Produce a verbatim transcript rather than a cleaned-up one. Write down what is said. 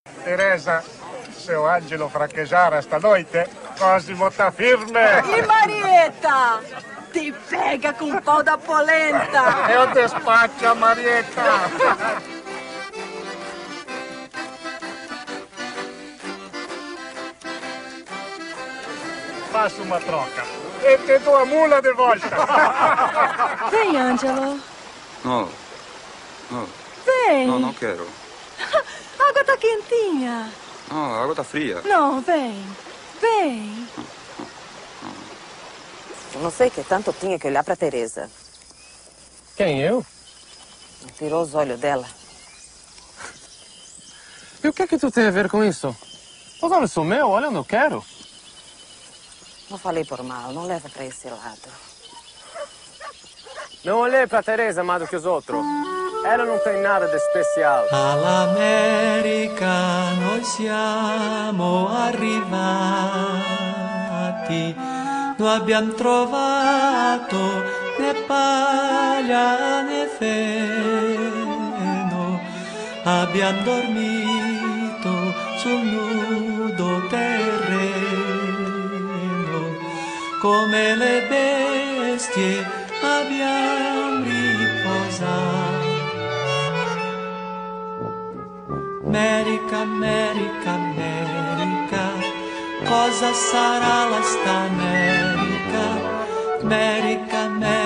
Teresa, se o Angelo fraquejar stanotte, Cosimo tá firme. E Marieta? Te pega com o pau da polenta. Eu despacho a Marieta. Faço uma troca. E te dou a mula de volta. Vem, Angelo. No. No. Vem. No, não quero. A água tá quentinha. No, a água tá fria. Não, vem. Vem. Eu não sei que tanto tinha que olhar para Teresa. Quem, eu? Tirou os olhos dela. E o que é que tu tem a ver com isso? Os olhos são meus, olha, eu não quero. Não falei por mal, não leva para esse lado. Não olhei para Teresa mais do que os outros. Ela não tem nada de especial. All'America noi siamo arrivati, noi abbiamo trovato né paglia né feno, abbiamo dormito sul nudo terreno, come le bestie abbiamo riposato. America, America, America, cosa sarà la sta America? America, America.